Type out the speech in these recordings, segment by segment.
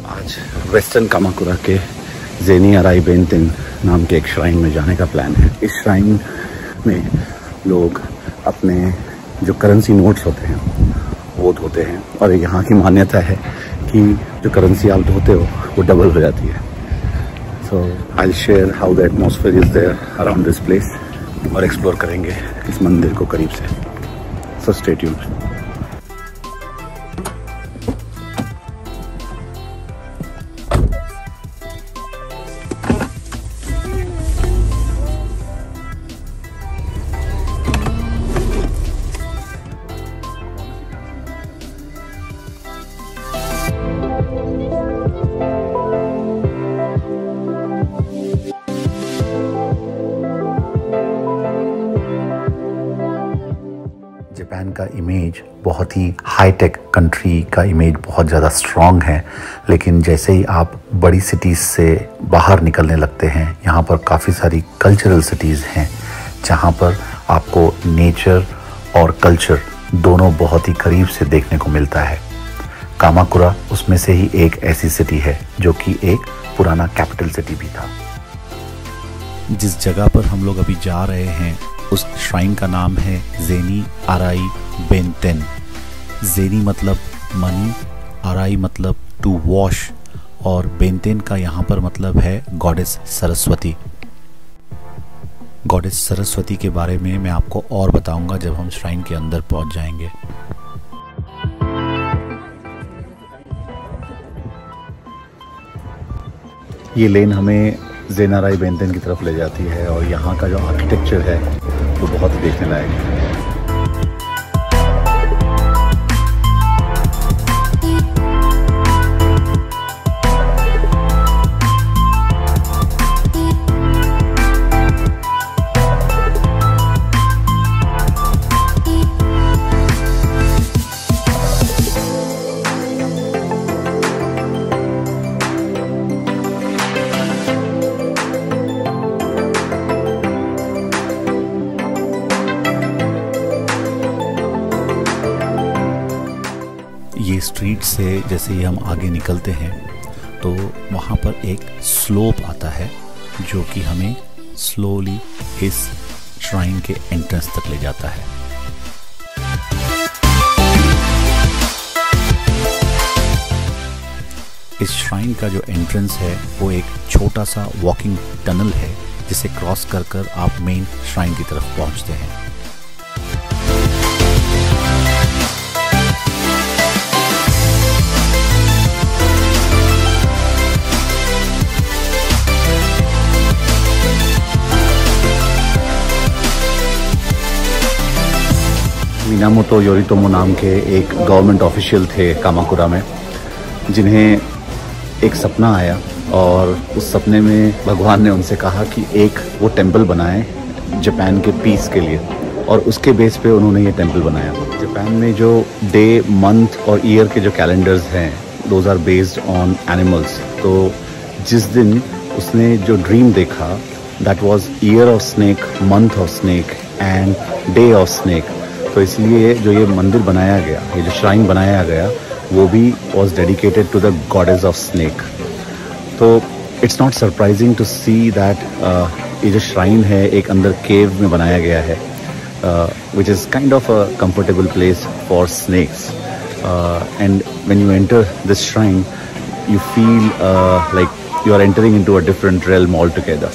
आज western Kamakura के ज़ेनी अराई Benten नाम के एक श्राइन में जाने का प्लान है। इस श्राइन में लोग अपने जो करेंसी नोट्स होते हैं वो धोते हैं और यहाँ की मान्यता है कि जो करेंसी आप धोते हो वो डबल हो जाती है। So I will share how the atmosphere is there around this place और एक्सप्लोर करेंगे इस मंदिर को करीब से। So stay tuned. जापान का इमेज बहुत ही हाईटेक कंट्री का इमेज बहुत ज़्यादा स्ट्रॉन्ग है, लेकिन जैसे ही आप बड़ी सिटीज़ से बाहर निकलने लगते हैं यहाँ पर काफ़ी सारी कल्चरल सिटीज़ हैं जहाँ पर आपको नेचर और कल्चर दोनों बहुत ही करीब से देखने को मिलता है। कामाकुरा उसमें से ही एक ऐसी सिटी है जो कि एक पुराना कैपिटल सिटी भी था। जिस जगह पर हम लोग अभी जा रहे हैं उस श्राइन का नाम है ज़ेनी अराई बेंतेन। ज़ेनी मतलब मनी, अराई मतलब टू वॉश और बेंतेन का यहाँ पर मतलब है गॉडेस सरस्वती। गॉडेस सरस्वती के बारे में मैं आपको और बताऊंगा जब हम श्राइन के अंदर पहुंच जाएंगे। ये लेन हमें ज़ेनी अराई बेंतेन की तरफ ले जाती है और यहाँ का जो आर्किटेक्चर है वो बहुत ही देखने लायक है। ये स्ट्रीट से जैसे ही हम आगे निकलते हैं तो वहाँ पर एक स्लोप आता है जो कि हमें स्लोली इस श्राइन के एंट्रेंस तक ले जाता है। इस श्राइन का जो एंट्रेंस है वो एक छोटा सा वॉकिंग टनल है जिसे क्रॉस कर आप मेन श्राइन की तरफ पहुँचते हैं। मिनामोतो योरितोमो नाम के एक गवर्नमेंट ऑफिशियल थे कामाकुरा में, जिन्हें एक सपना आया और उस सपने में भगवान ने उनसे कहा कि एक वो टेंपल बनाएं जापान के पीस के लिए, और उसके बेस पे उन्होंने ये टेंपल बनाया। जापान में जो डे, मंथ और ईयर के जो कैलेंडर्स हैं those are based on animals. तो जिस दिन उसने जो ड्रीम देखा that was year of snake, month of snake and day of snake. तो इसलिए जो ये मंदिर बनाया गया, ये जो श्राइन बनाया गया वो भी was dedicated to the goddess of snake. तो it's not surprising to see that ये जो श्राइन है एक अंदर केव में बनाया गया है, which is kind of a comfortable place for snakes. And when you enter this shrine you feel like you are entering into a different realm all together.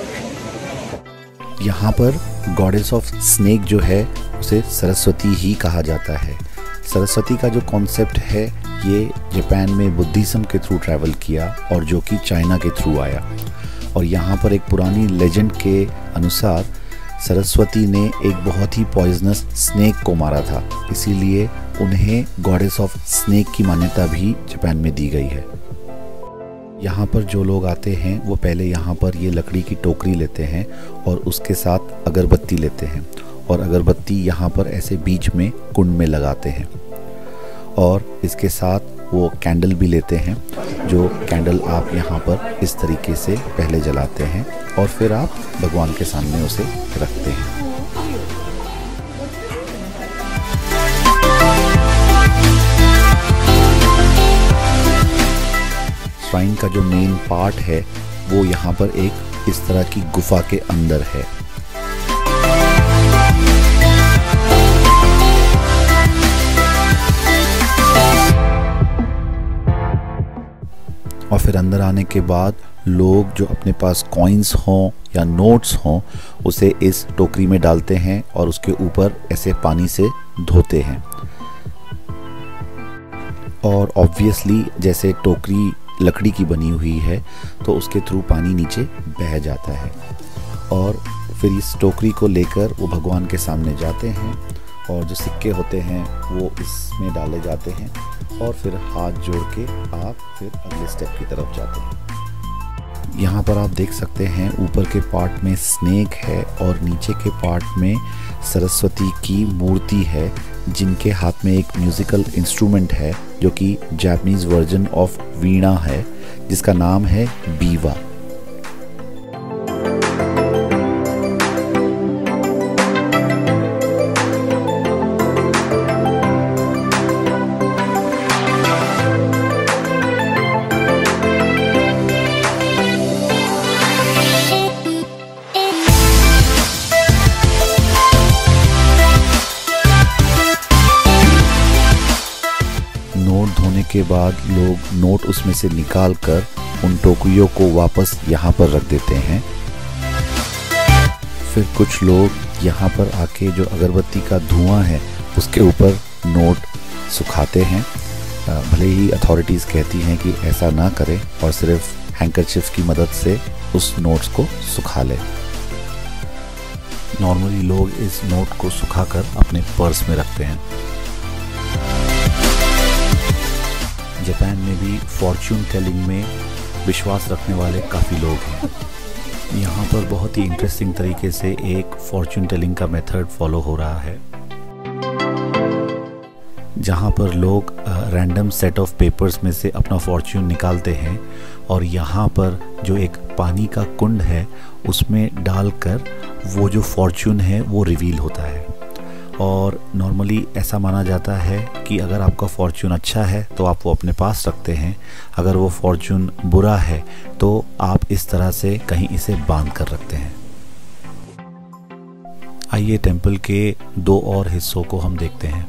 यहाँ पर गॉडेस ऑफ स्नेक जो है उसे सरस्वती ही कहा जाता है। सरस्वती का जो कॉन्सेप्ट है ये जापान में बुद्धिज्म के थ्रू ट्रैवल किया और जो कि चाइना के थ्रू आया। और यहाँ पर एक पुरानी लेजेंड के अनुसार सरस्वती ने एक बहुत ही पॉइजनस स्नेक को मारा था, इसीलिए उन्हें गॉडेस ऑफ स्नेक की मान्यता भी जापान में दी गई है। यहाँ पर जो लोग आते हैं वो पहले यहाँ पर ये लकड़ी की टोकरी लेते हैं और उसके साथ अगरबत्ती लेते हैं और अगरबत्ती यहाँ पर ऐसे बीच में कुंड में लगाते हैं और इसके साथ वो कैंडल भी लेते हैं, जो कैंडल आप यहाँ पर इस तरीके से पहले जलाते हैं और फिर आप भगवान के सामने उसे रखते हैं। श्राइन का जो मेन पार्ट है वो यहाँ पर एक इस तरह की गुफा के अंदर है। और फिर अंदर आने के बाद लोग जो अपने पास कॉइन्स हों या नोट्स हों उसे इस टोकरी में डालते हैं और उसके ऊपर ऐसे पानी से धोते हैं। और ऑब्वियसली जैसे टोकरी लकड़ी की बनी हुई है तो उसके थ्रू पानी नीचे बह जाता है। और फिर इस टोकरी को लेकर वो भगवान के सामने जाते हैं और जो सिक्के होते हैं वो इसमें डाले जाते हैं और फिर हाथ जोड़ के आप फिर अगले स्टेप की तरफ जाते हैं। यहाँ पर आप देख सकते हैं ऊपर के पार्ट में स्नेक है और नीचे के पार्ट में सरस्वती की मूर्ति है जिनके हाथ में एक म्यूजिकल इंस्ट्रूमेंट है जो कि जापानीज वर्जन ऑफ वीणा है जिसका नाम है बीवा। नोट धोने के बाद लोग नोट उसमें से निकाल कर उन टोकरियों को वापस यहाँ पर रख देते हैं। फिर कुछ लोग यहाँ पर आके जो अगरबत्ती का धुआं है उसके ऊपर नोट सुखाते हैं। भले ही अथॉरिटीज़ कहती हैं कि ऐसा ना करें और सिर्फ हैंकरचिफ की मदद से उस नोट्स को सुखा लें। नॉर्मली लोग इस नोट को सुखाकर अपने पर्स में रखते हैं। जापान में भी फॉर्च्यून टेलिंग में विश्वास रखने वाले काफ़ी लोग हैं। यहाँ पर बहुत ही इंटरेस्टिंग तरीके से एक फॉर्च्यून टेलिंग का मेथड फॉलो हो रहा है जहाँ पर लोग रैंडम सेट ऑफ पेपर्स में से अपना फॉर्च्यून निकालते हैं और यहाँ पर जो एक पानी का कुंड है उसमें डालकर वो जो फॉर्च्यून है वो रिवील होता है। और नॉर्मली ऐसा माना जाता है कि अगर आपका फॉर्च्यून अच्छा है तो आप वो अपने पास रखते हैं, अगर वो फॉर्च्यून बुरा है तो आप इस तरह से कहीं इसे बांध कर रखते हैं। आइए टेंपल के दो और हिस्सों को हम देखते हैं।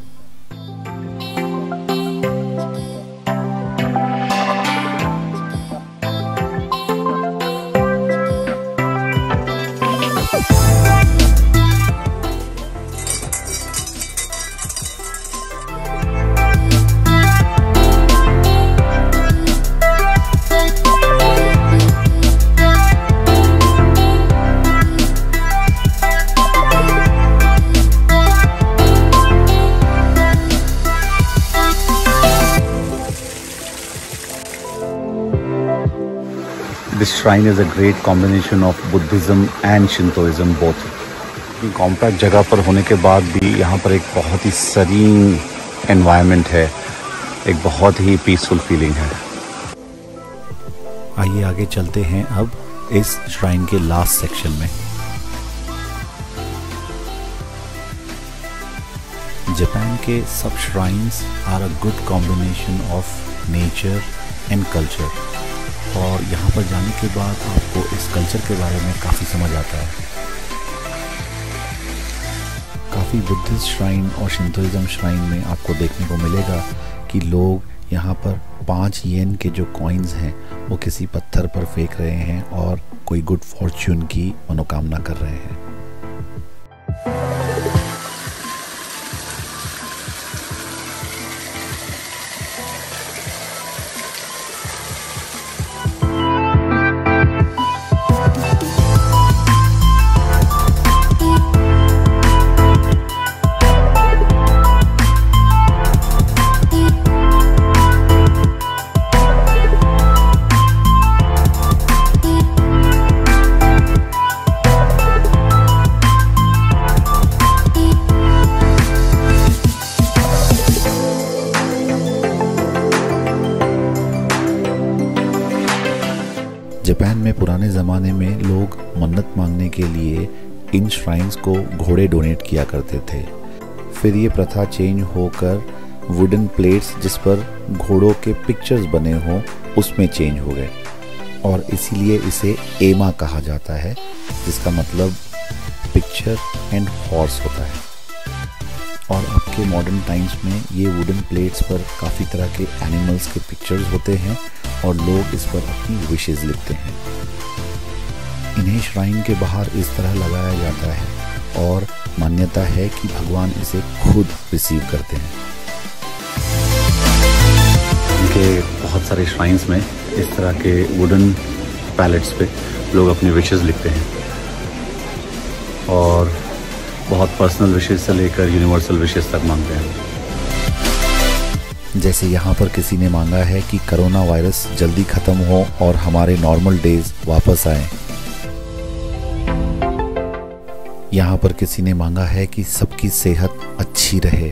This shrine is a great combination of Buddhism and Shintoism both. Compact जगह पर होने के बाद भी यहाँ पर एक बहुत ही सीरीन एनवायरनमेंट है, एक बहुत ही पीसफुल फीलिंग है। आइए आगे चलते हैं अब इस श्राइन के लास्ट सेक्शन में। जापान के सब shrines are a good combination of nature and culture और यहाँ पर जाने के बाद आपको इस कल्चर के बारे में काफ़ी समझ आता है। काफ़ी बुद्धिस्ट श्राइन और शिंतोइज्म श्राइन में आपको देखने को मिलेगा कि लोग यहाँ पर 5 येन के जो कॉइन्स हैं वो किसी पत्थर पर फेंक रहे हैं और कोई गुड फॉर्च्यून की मनोकामना कर रहे हैं। जापान में पुराने ज़माने में लोग मन्नत मांगने के लिए इन श्राइन्स को घोड़े डोनेट किया करते थे। फिर ये प्रथा चेंज होकर वुडन प्लेट्स जिस पर घोड़ों के पिक्चर्स बने हों उसमें चेंज हो गए और इसीलिए इसे एमा कहा जाता है, जिसका मतलब पिक्चर एंड हॉर्स होता है। और अब के मॉडर्न टाइम्स में ये वुडन प्लेट्स पर काफ़ी तरह के एनिमल्स के पिक्चर्स होते हैं और लोग इस पर अपनी विशेस लिखते हैं। इन्हें श्राइन के बाहर इस तरह लगाया जाता है और मान्यता है कि भगवान इसे खुद रिसीव करते हैं। उनके बहुत सारे श्राइन्स में इस तरह के वुडन पैलेट्स पे लोग अपनी विशेस लिखते हैं और बहुत पर्सनल विशेस से लेकर यूनिवर्सल विशेस तक मांगते हैं। जैसे यहाँ पर किसी ने मांगा है कि कोरोना वायरस जल्दी ख़त्म हो और हमारे नॉर्मल डेज वापस आए। यहाँ पर किसी ने मांगा है कि सबकी सेहत अच्छी रहे।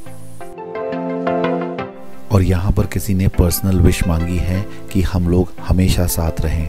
और यहाँ पर किसी ने पर्सनल विश मांगी है कि हम लोग हमेशा साथ रहें।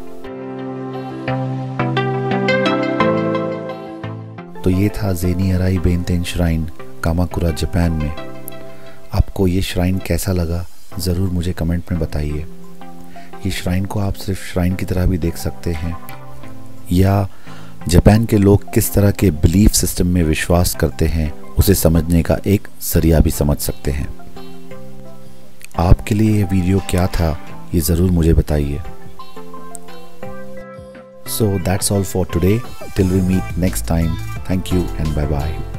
तो ये था Zeniarai Benten shrine Kamakura Japan में। आपको ये श्राइन कैसा लगा ज़रूर मुझे कमेंट में बताइए। ये श्राइन को आप सिर्फ श्राइन की तरह भी देख सकते हैं या जापान के लोग किस तरह के बिलीफ सिस्टम में विश्वास करते हैं उसे समझने का एक जरिया भी समझ सकते हैं। आपके लिए ये वीडियो क्या था ये ज़रूर मुझे बताइए। So that's all for today. Till we meet next time. Thank you and bye bye.